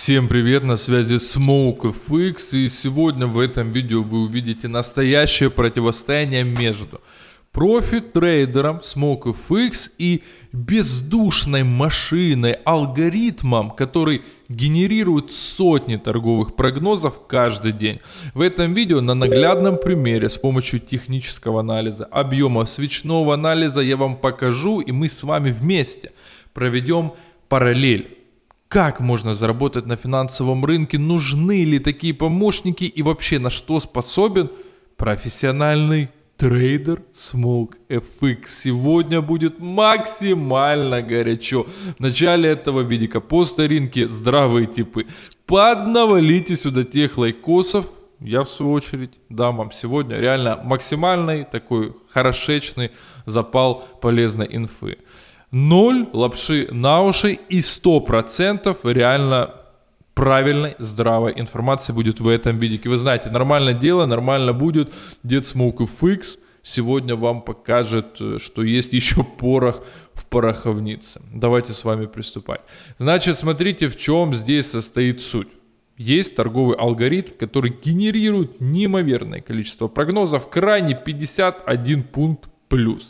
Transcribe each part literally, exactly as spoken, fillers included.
Всем привет, на связи SmokeFX, и сегодня в этом видео вы увидите настоящее противостояние между профи-трейдером SmokeFX и бездушной машиной, алгоритмом, который генерирует сотни торговых прогнозов каждый день. В этом видео на наглядном примере с помощью технического анализа, объема свечного анализа я вам покажу, и мы с вами вместе проведем параллель. Как можно заработать на финансовом рынке, нужны ли такие помощники и вообще на что способен профессиональный трейдер SmokeFX. Сегодня будет максимально горячо. В начале этого видика по старинке здравые типы. Поднавалите сюда тех лайкосов. Я в свою очередь дам вам сегодня реально максимальный такой хорошечный запал полезной инфы. Ноль лапши на уши и сто процентов реально правильной, здравой информации будет в этом видике. Вы знаете, нормальное дело, нормально будет. Дед SmokeFX сегодня вам покажет, что есть еще порох в пороховнице. Давайте с вами приступать. Значит, смотрите, в чем здесь состоит суть. Есть торговый алгоритм, который генерирует неимоверное количество прогнозов, крайне пятьдесят один пункт плюс.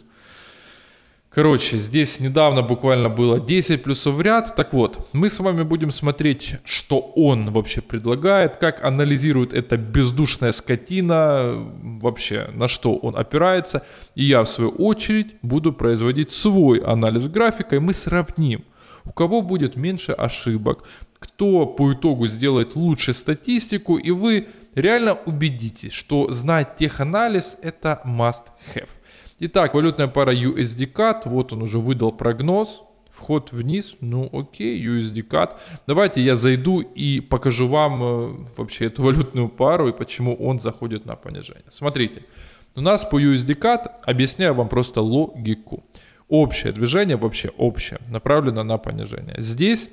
Короче, здесь недавно буквально было десять плюсов в ряд. Так вот, мы с вами будем смотреть, что он вообще предлагает, как анализирует эта бездушная скотина, вообще на что он опирается. И я в свою очередь буду производить свой анализ графика, и мы сравним, у кого будет меньше ошибок, кто по итогу сделает лучше статистику, и вы реально убедитесь, что знать теханализ это must have. Итак, валютная пара ю эс ди кат, вот он уже выдал прогноз, вход вниз, ну окей, ю эс ди кат. Давайте я зайду и покажу вам э, вообще эту валютную пару и почему он заходит на понижение. Смотрите, у нас по ю эс ди кат, объясняю вам просто логику. Общее движение, вообще общее, направлено на понижение. Здесь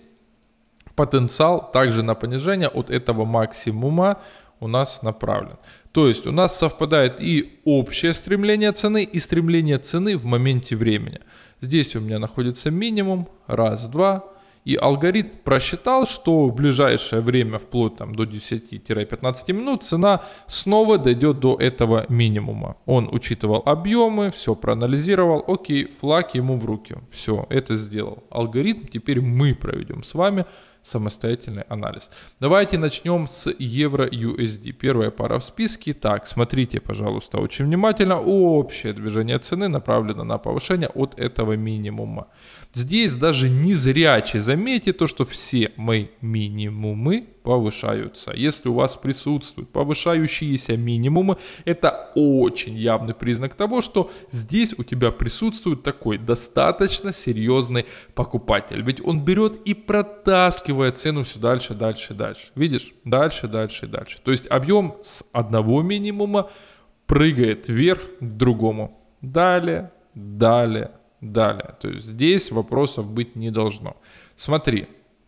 потенциал также на понижение от этого максимума у нас направлен. То есть у нас совпадает и общее стремление цены, и стремление цены в моменте времени. Здесь у меня находится минимум, раз, два. И алгоритм просчитал, что в ближайшее время, вплоть там, до десяти-пятнадцати минут, цена снова дойдет до этого минимума. Он учитывал объемы, все проанализировал, окей, флаг ему в руки. Все, это сделал алгоритм. Теперь мы проведем с вами самостоятельный анализ. Давайте начнем с евро ю эс ди. Первая пара в списке. Так, смотрите, пожалуйста, очень внимательно. Общее движение цены направлено на повышение от этого минимума. Здесь даже незрячий заметьте то, что все мои минимумы повышаются. Если у вас присутствуют повышающиеся минимумы, это очень явный признак того, что здесь у тебя присутствует такой достаточно серьезный покупатель. Ведь он берет и протаскивает цену все дальше, дальше, дальше. Видишь? Дальше, дальше, дальше. То есть объем с одного минимума прыгает вверх к другому. Далее, далее, далее. То есть здесь вопросов быть не должно. Смотри,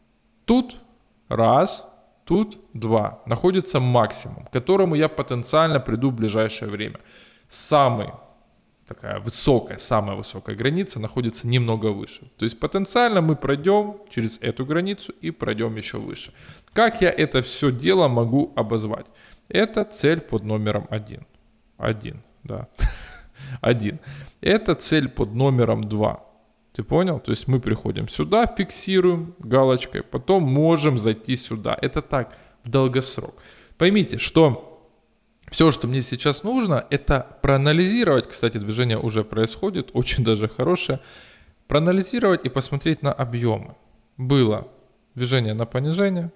тут раз, тут два. Находится максимум, к которому я потенциально приду в ближайшее время. Самый такая высокая, самая высокая граница находится немного выше. То есть потенциально мы пройдем через эту границу и пройдем еще выше. Как я это все дело могу обозвать? Это цель под номером один. Один, да. Один. Это цель под номером два. Ты понял? То есть мы приходим сюда, фиксируем галочкой, потом можем зайти сюда. Это так, в долгосрок. Поймите, что все, что мне сейчас нужно, это проанализировать, кстати, движение уже происходит, очень даже хорошее, проанализировать и посмотреть на объемы. Было движение на понижение,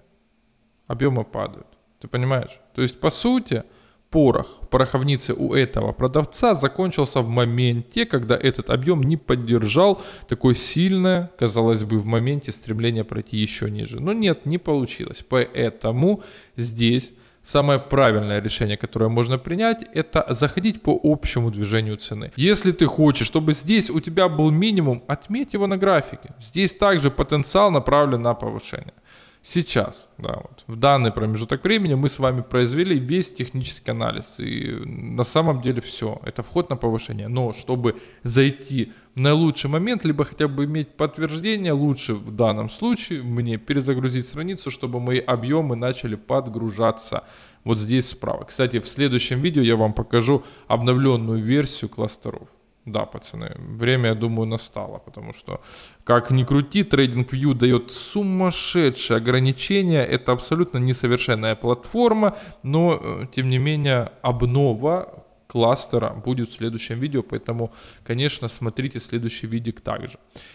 объемы падают. Ты понимаешь? То есть, по сути, порох в пороховнице у этого продавца закончился в моменте, когда этот объем не поддержал такое сильное, казалось бы, в моменте стремление пройти еще ниже. Но нет, не получилось. Поэтому здесь самое правильное решение, которое можно принять, это заходить по общему движению цены. Если ты хочешь, чтобы здесь у тебя был минимум, отметь его на графике. Здесь также потенциал направлен на повышение. Сейчас, да, вот, в данный промежуток времени мы с вами произвели весь технический анализ. И на самом деле все, это вход на повышение. Но чтобы зайти в наилучший момент, либо хотя бы иметь подтверждение, лучше в данном случае мне перезагрузить страницу, чтобы мои объемы начали подгружаться. Вот здесь справа. Кстати, в следующем видео я вам покажу обновленную версию кластеров. Да, пацаны, время, я думаю, настало, потому что, как ни крути, TradingView дает сумасшедшие ограничения, это абсолютно несовершенная платформа, но, тем не менее, обнова кластера будет в следующем видео, поэтому, конечно, смотрите следующий видик также.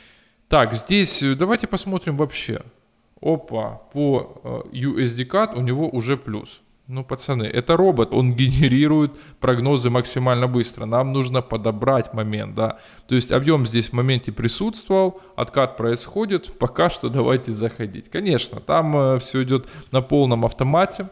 Так, здесь давайте посмотрим вообще. Опа, по ю эс ди кат у него уже плюс. Ну, пацаны, это робот, он генерирует прогнозы максимально быстро. Нам нужно подобрать момент, да. То есть объем здесь в моменте присутствовал, откат происходит, пока что давайте заходить. Конечно, там э, все идет на полном автомате,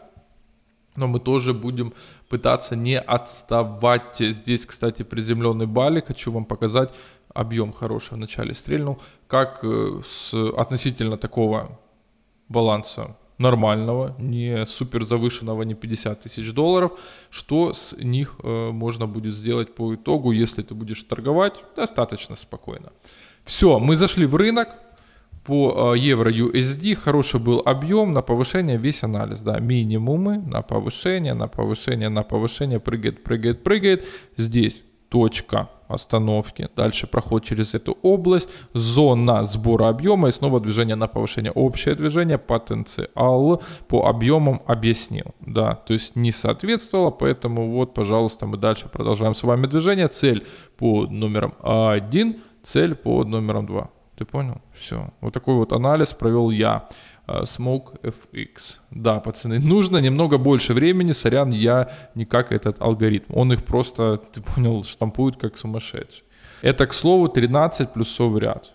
но мы тоже будем пытаться не отставать. Здесь, кстати, приземленный балик, хочу вам показать. Объем хороший в начале стрельнул, как э, с относительно такого баланса нормального, не супер завышенного, не пятьдесят тысяч долларов, что с них э, можно будет сделать по итогу, если ты будешь торговать достаточно спокойно. Все, мы зашли в рынок по э, евро ю эс ди, хороший был объем, на повышение весь анализ, да, минимумы, на повышение, на повышение, на повышение, прыгает, прыгает, прыгает, здесь точка остановки, дальше проход через эту область, зона сбора объема и снова движение на повышение. Общее движение, потенциал по объемам объяснил, да, то есть не соответствовало, поэтому вот, пожалуйста, мы дальше продолжаем с вами движение. Цель под номером один, цель под номером два. Ты понял? Все. Вот такой вот анализ провел я. Smoke эф икс. Да, пацаны, нужно немного больше времени, сорян, я никак этот алгоритм. Он их просто, ты понял, штампует как сумасшедший. Это, к слову, тринадцать плюсов ряд.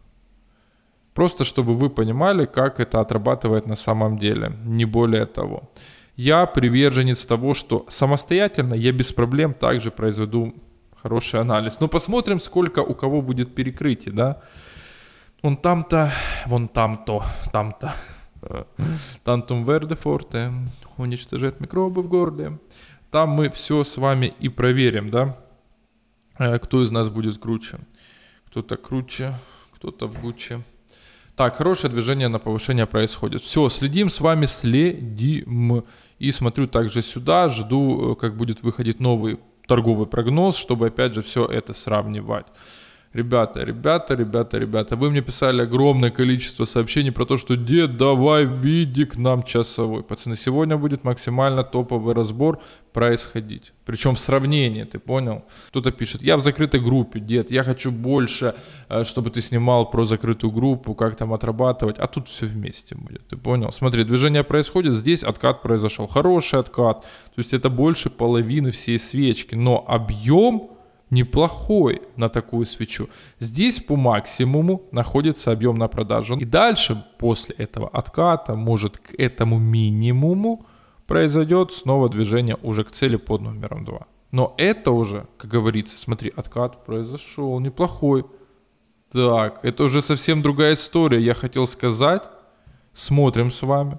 Просто, чтобы вы понимали, как это отрабатывает на самом деле, не более того. Я приверженец того, что самостоятельно я без проблем также произведу хороший анализ. Но посмотрим, сколько у кого будет перекрытие, да. Вон там-то, вон там-то, там-то. Тантум верде форте, уничтожает микробы в горле. Там мы все с вами и проверим, да, кто из нас будет круче. Кто-то круче, кто-то в гуче. Так, хорошее движение на повышение происходит. Все, следим с вами, следим. И смотрю также сюда, жду, как будет выходить новый торговый прогноз, чтобы опять же все это сравнивать. Ребята, ребята, ребята, ребята, вы мне писали огромное количество сообщений про то, что дед, давай видик нам часовой. Пацаны, сегодня будет максимально топовый разбор происходить. Причем в сравнении, ты понял? Кто-то пишет, я в закрытой группе, дед, я хочу больше, чтобы ты снимал про закрытую группу, как там отрабатывать. А тут все вместе будет, ты понял? Смотри, движение происходит, здесь откат произошел, хороший откат. То есть это больше половины всей свечки, но объем неплохой на такую свечу. Здесь по максимуму находится объем на продажу. И дальше, после этого отката, может к этому минимуму произойдет снова движение уже к цели под номером два. Но это уже, как говорится, смотри, откат произошел, неплохой. Так, это уже совсем другая история. Я хотел сказать, смотрим с вами.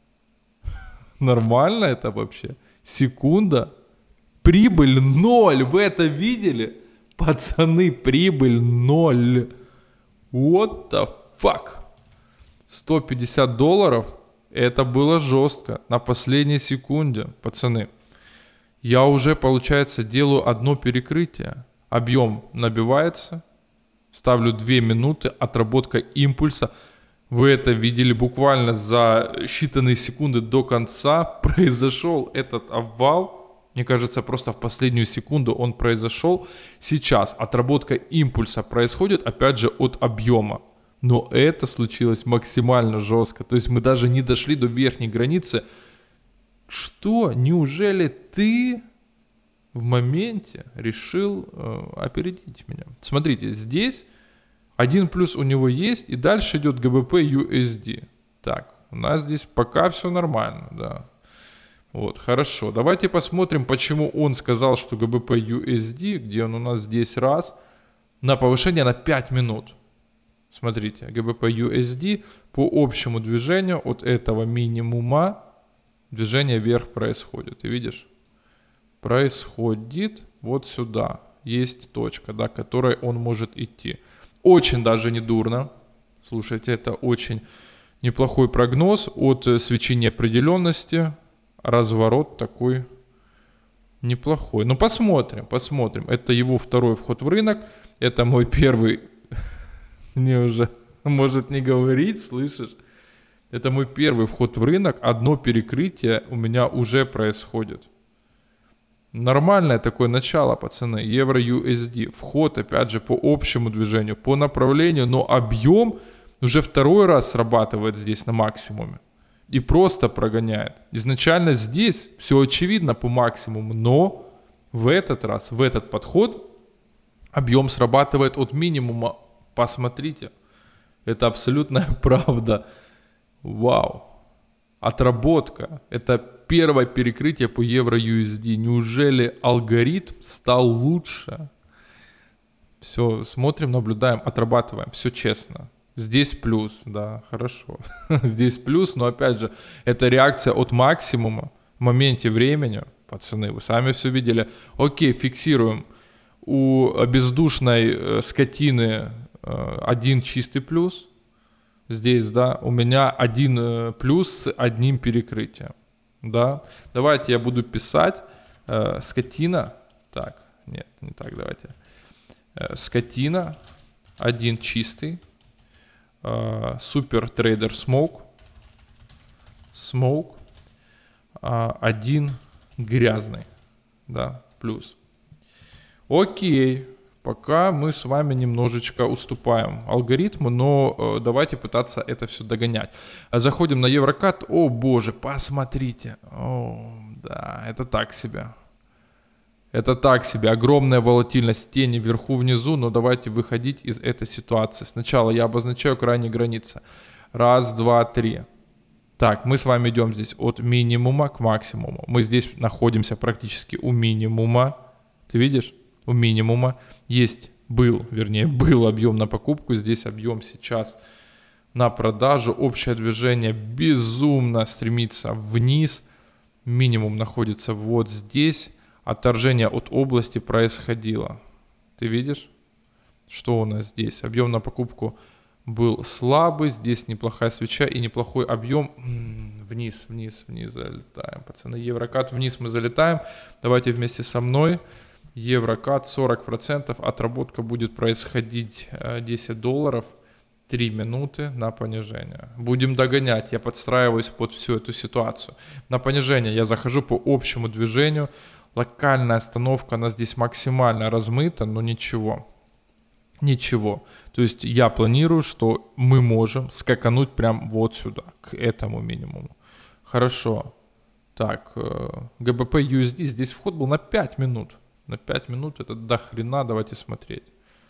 Нормально это вообще? Секунда. Прибыль ноль, вы это видели? Пацаны, прибыль ноль. What the fuck? сто пятьдесят долларов, это было жестко, на последней секунде. Пацаны, я уже, получается, делаю одно перекрытие. Объем набивается, ставлю две минуты, отработка импульса. Вы это видели, буквально за считанные секунды до конца произошел этот обвал. Мне кажется, просто в последнюю секунду он произошел. Сейчас отработка импульса происходит, опять же, от объема. Но это случилось максимально жестко. То есть мы даже не дошли до верхней границы. Что? Неужели ты в моменте решил э, опередить меня? Смотрите, здесь один плюс у него есть, и дальше идет джи би пи ю эс ди. Так, у нас здесь пока все нормально, да. Вот, хорошо. Давайте посмотрим, почему он сказал, что джи би пи ю эс ди, где он у нас здесь раз, на повышение на пять минут. Смотрите, джи би пи ю эс ди по общему движению от этого минимума движение вверх происходит. Ты видишь? Происходит вот сюда. Есть точка, да, к которой он может идти. Очень даже не дурно. Слушайте, это очень неплохой прогноз от свечи неопределенности. Разворот такой неплохой. Ну, посмотрим, посмотрим. Это его второй вход в рынок. Это мой первый... Мне уже может не говорить, слышишь? Это мой первый вход в рынок. Одно перекрытие у меня уже происходит. Нормальное такое начало, пацаны. Евро-ю эс ди. Вход, опять же, по общему движению, по направлению. Но объем уже второй раз срабатывает здесь на максимуме. И просто прогоняет. Изначально здесь все очевидно по максимуму. Но в этот раз, в этот подход, объем срабатывает от минимума. Посмотрите. Это абсолютная правда. Вау. Отработка. Это первое перекрытие по евро-ю эс ди. Неужели алгоритм стал лучше? Все, смотрим, наблюдаем, отрабатываем. Все честно. Здесь плюс, да, хорошо. Здесь плюс, но опять же, это реакция от максимума в моменте времени. Пацаны, вы сами все видели. Окей, фиксируем. У бездушной скотины один чистый плюс. Здесь, да, у меня один плюс с одним перекрытием. Да, давайте я буду писать э, скотина. Так, нет, не так, давайте. Э, скотина, один чистый. Э, супер трейдер смоук. Смоук. Э, один грязный. Да, плюс. Окей. Пока мы с вами немножечко уступаем алгоритму, но э, давайте пытаться это все догонять. Заходим на Еврокат. О боже, посмотрите. О, да, это так себе. Это так себе. Огромная волатильность тени вверху-внизу, но давайте выходить из этой ситуации. Сначала я обозначаю крайние границы. Раз, два, три. Так, мы с вами идем здесь от минимума к максимуму. Мы здесь находимся практически у минимума. Ты видишь? У минимума. Есть, был, вернее, был объем на покупку. Здесь объем сейчас на продажу. Общее движение безумно стремится вниз. Минимум находится вот здесь. Отторжение от области происходило. Ты видишь, что у нас здесь? Объем на покупку был слабый. Здесь неплохая свеча и неплохой объем. Вниз, вниз, вниз залетаем. Пацаны, Еврокат, вниз мы залетаем. Давайте вместе со мной. Еврокат сорок процентов, отработка будет происходить десять долларов, три минуты на понижение. Будем догонять, я подстраиваюсь под всю эту ситуацию. На понижение я захожу по общему движению, локальная остановка, она здесь максимально размыта, но ничего, ничего. То есть я планирую, что мы можем скакануть прям вот сюда, к этому минимуму. Хорошо, так, джи би пи ю эс ди, здесь вход был на пять минут. На пять минут это до хрена, давайте смотреть.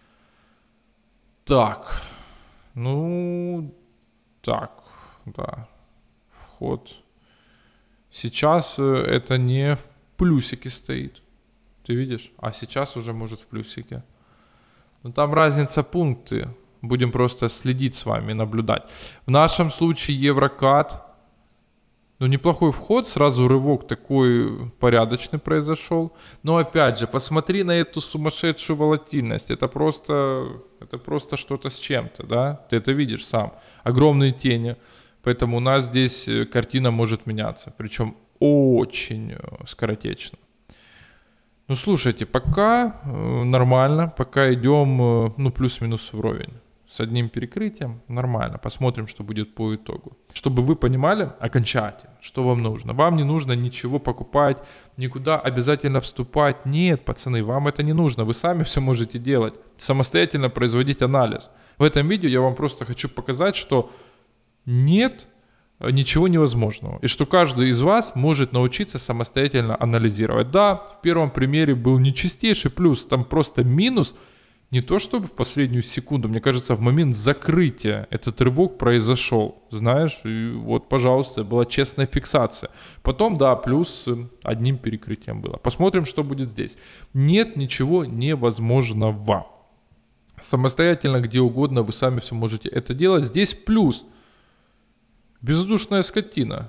Так, ну, так, да, вход. Сейчас это не в плюсике стоит, ты видишь? А сейчас уже может в плюсике. Но там разница пункты, будем просто следить с вами, наблюдать. В нашем случае Еврокат. Ну, неплохой вход, сразу рывок такой порядочный произошел. Но опять же, посмотри на эту сумасшедшую волатильность. Это просто, это просто что-то с чем-то, да? Ты это видишь сам. Огромные тени. Поэтому у нас здесь картина может меняться. Причем очень скоротечно. Ну, слушайте, пока нормально. Пока идем, ну, плюс-минус вровень. С одним перекрытием нормально. Посмотрим, что будет по итогу. Чтобы вы понимали окончательно, что вам нужно. Вам не нужно ничего покупать, никуда обязательно вступать. Нет, пацаны, вам это не нужно. Вы сами все можете делать. Самостоятельно производить анализ. В этом видео я вам просто хочу показать, что нет ничего невозможного. И что каждый из вас может научиться самостоятельно анализировать. Да, в первом примере был не чистейший плюс, там просто минус. Не то чтобы в последнюю секунду, мне кажется, в момент закрытия этот рывок произошел, знаешь, и вот, пожалуйста, была честная фиксация. Потом, да, плюс одним перекрытием было. Посмотрим, что будет здесь. Нет ничего невозможного. Самостоятельно, где угодно, вы сами все можете это делать. Здесь плюс. Бездушная скотина.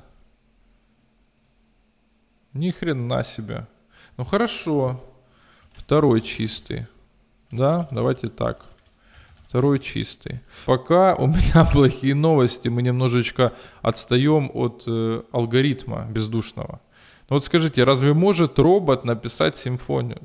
Ни хрена себе. Ну хорошо. Второй чистый. Да, давайте так. Второй чистый. Пока у меня плохие новости. Мы немножечко отстаем от э, алгоритма бездушного. Ну вот скажите, разве может робот написать симфонию?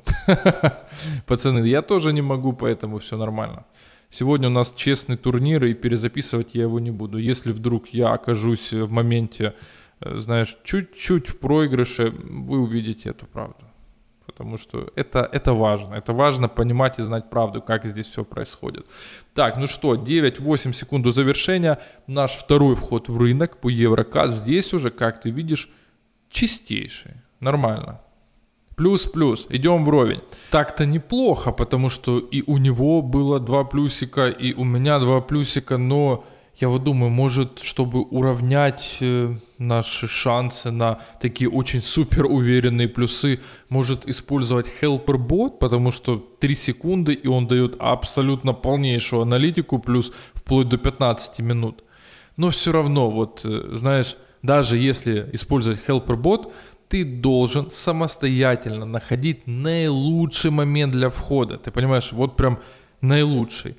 Пацаны, я тоже не могу, поэтому все нормально. Сегодня у нас честный турнир, и перезаписывать я его не буду. Если вдруг я окажусь в моменте, знаешь, чуть-чуть в проигрыше, вы увидите эту правду. Потому что это, это важно. Это важно понимать и знать правду, как здесь все происходит. Так, ну что, девять-восемь секунд до завершения. Наш второй вход в рынок по Еврокат. Здесь уже, как ты видишь, чистейший. Нормально. Плюс-плюс. Идем вровень. Так-то неплохо, потому что и у него было два плюсика, и у меня два плюсика, но я вот думаю, может, чтобы уравнять э, наши шансы на такие очень супер уверенные плюсы, может использовать Helper Bot, потому что три секунды, и он дает абсолютно полнейшую аналитику, плюс вплоть до пятнадцати минут. Но все равно, вот, э, знаешь, даже если использовать Helper Bot, ты должен самостоятельно находить наилучший момент для входа. Ты понимаешь, вот прям наилучший.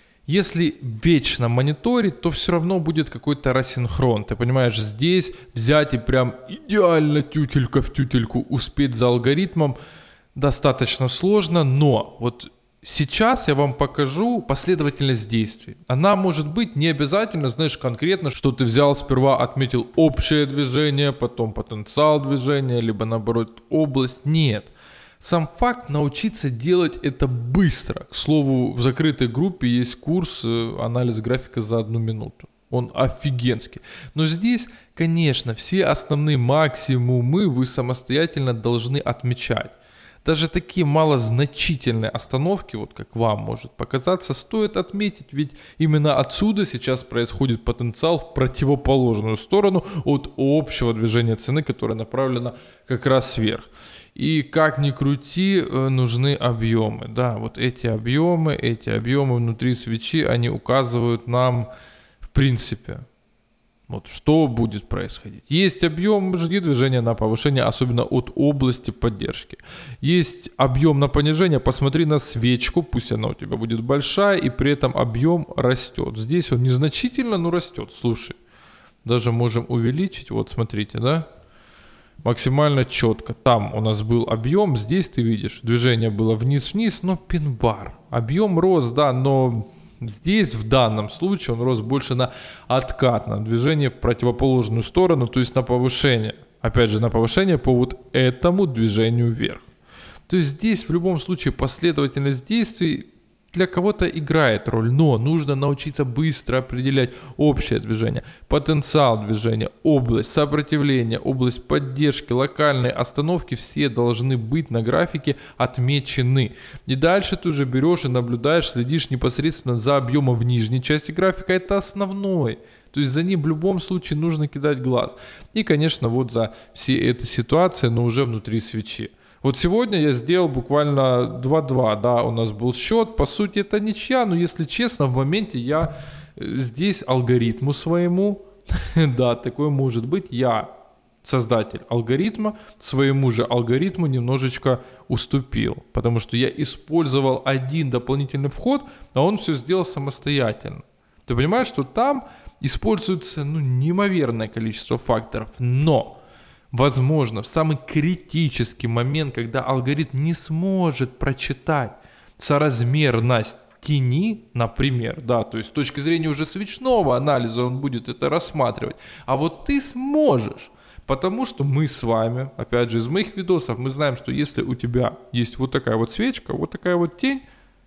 Если вечно мониторить, то все равно будет какой-то рассинхрон. Ты понимаешь, здесь взять и прям идеально тютелька в тютельку успеть за алгоритмом достаточно сложно, но вот сейчас я вам покажу последовательность действий. Она может быть не обязательно, знаешь, конкретно, что ты взял сперва, отметил общее движение, потом потенциал движения, либо наоборот область. Нет. Сам факт научиться делать это быстро. К слову, в закрытой группе есть курс анализ графика за одну минуту. Он офигенский. Но здесь, конечно, все основные максимумы вы самостоятельно должны отмечать. Даже такие малозначительные остановки, вот как вам может показаться, стоит отметить, ведь именно отсюда сейчас происходит потенциал в противоположную сторону от общего движения цены, которое направлено как раз вверх. И как ни крути, нужны объемы. Да, вот эти объемы, эти объемы внутри свечи, они указывают нам, в принципе, вот что будет происходить. Есть объем, жди движения на повышение, особенно от области поддержки. Есть объем на понижение, посмотри на свечку, пусть она у тебя будет большая, и при этом объем растет. Здесь он незначительно, но растет. Слушай, даже можем увеличить, вот смотрите, да? Максимально четко. Там у нас был объем, здесь ты видишь, движение было вниз-вниз, но пин-бар. Объем рос, да, но здесь в данном случае он рос больше на откатном движении в противоположную сторону, то есть на повышение. Опять же, на повышение по вот этому движению вверх. То есть здесь в любом случае последовательность действий для кого-то играет роль, но нужно научиться быстро определять общее движение, потенциал движения, область сопротивления, область поддержки, локальные остановки, все должны быть на графике отмечены. И дальше ты уже берешь и наблюдаешь, следишь непосредственно за объемом в нижней части графика, это основной. То есть за ним в любом случае нужно кидать глаз. И, конечно, вот за все эти ситуации, но уже внутри свечи. Вот сегодня я сделал буквально два-два, да, у нас был счет, по сути это ничья, но если честно, в моменте я здесь алгоритму своему, да, такое может быть, я создатель алгоритма, своему же алгоритму немножечко уступил, потому что я использовал один дополнительный вход, а он все сделал самостоятельно. Ты понимаешь, что там используется, ну, неимоверное количество факторов, но возможно, в самый критический момент, когда алгоритм не сможет прочитать соразмерность тени, например, да, то есть с точки зрения уже свечного анализа он будет это рассматривать, а вот ты сможешь, потому что мы с вами, опять же, из моих видосов, мы знаем, что если у тебя есть вот такая вот свечка, вот такая вот тень,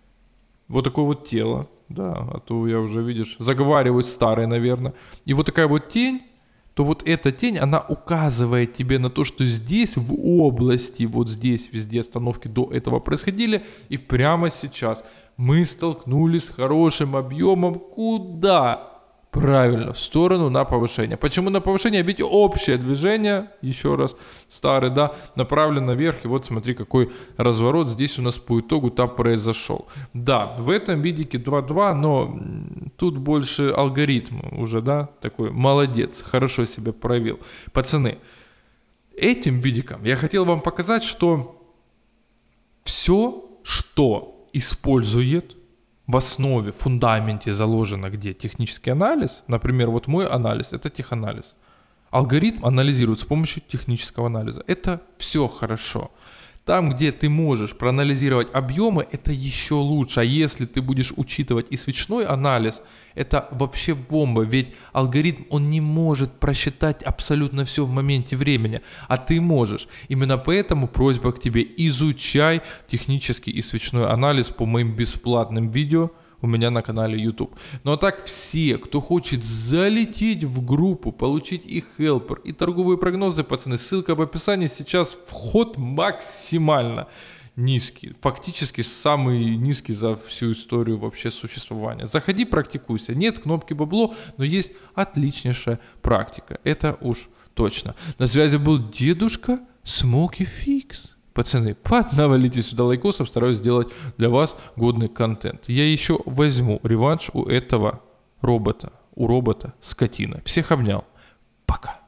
вот такое вот тело, да, а то я уже, видишь, заговариваю старый, наверное, и вот такая вот тень, то вот эта тень, она указывает тебе на то, что здесь в области, вот здесь везде остановки до этого происходили, и прямо сейчас мы столкнулись с хорошим объемом. Куда? Правильно, в сторону на повышение. Почему на повышение? Ведь общее движение, еще раз, старый, да, направлено вверх. И вот смотри, какой разворот здесь у нас по итогу там произошел. Да, в этом видике два два, но тут больше алгоритм уже, да, такой молодец, хорошо себя проявил. Пацаны, этим видиком я хотел вам показать, что все, что использует в основе, в фундаменте заложено где технический анализ, например, вот мой анализ, это теханализ. Алгоритм анализирует с помощью технического анализа. Это все хорошо. Там, где ты можешь проанализировать объемы, это еще лучше. А если ты будешь учитывать и свечной анализ, это вообще бомба. Ведь алгоритм, он не может просчитать абсолютно все в моменте времени, а ты можешь. Именно поэтому просьба к тебе: изучай технический и свечной анализ по моим бесплатным видео у меня на канале YouTube. Ну а так все, кто хочет залететь в группу, получить и хелпер, и торговые прогнозы, пацаны, ссылка в описании. Сейчас вход максимально низкий, фактически самый низкий за всю историю вообще существования. Заходи, практикуйся. Нет кнопки бабло, но есть отличнейшая практика. Это уж точно. На связи был дедушка Smoky Fix. Пацаны, поднавалите сюда лайкосов, стараюсь сделать для вас годный контент. Я еще возьму реванш у этого робота, у робота скотина. Всех обнял. Пока.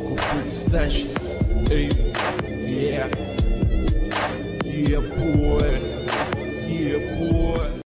Yeah, boy.